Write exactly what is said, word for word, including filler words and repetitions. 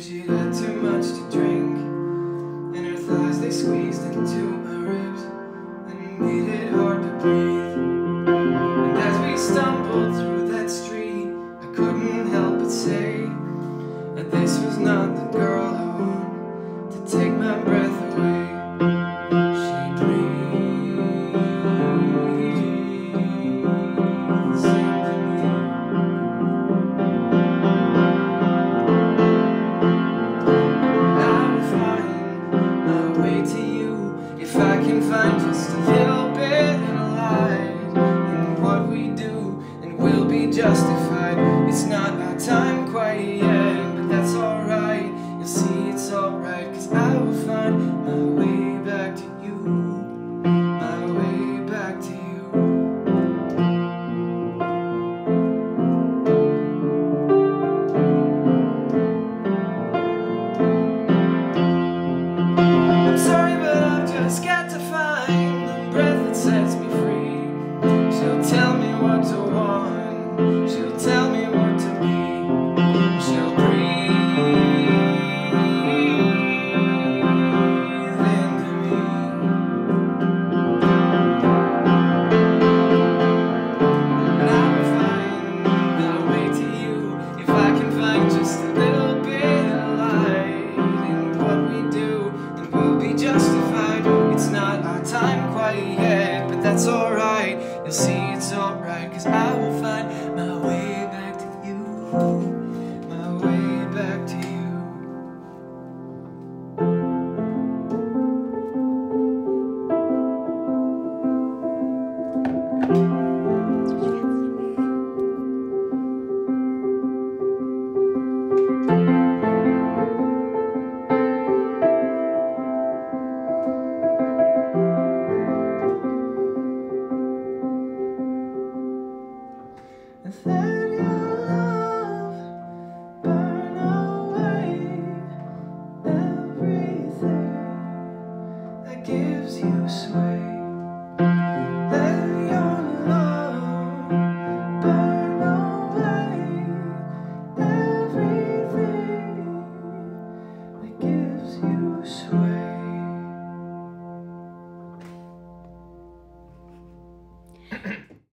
she'd had too much to drink, and her thighs, they squeezed into my ribs and made it hard to breathe. And as we stumbled through that street, I couldn't help but say that this was not the